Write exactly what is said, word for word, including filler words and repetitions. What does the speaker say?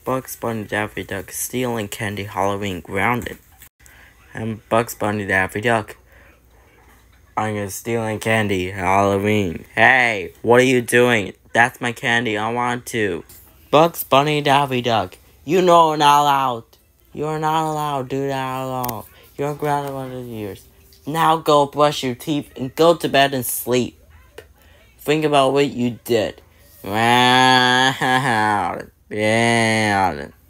Bugs Bunny Daffy Duck stealing candy Halloween grounded. I'm Bugs Bunny Daffy Duck. I'm gonna stealing candy Halloween. Hey, what are you doing? That's my candy. I want to. Bugs Bunny Daffy Duck. You know you're not allowed. You're not allowed to do that at all. You're grounded one of the years. Now go brush your teeth and go to bed and sleep. Think about what you did. Yeah.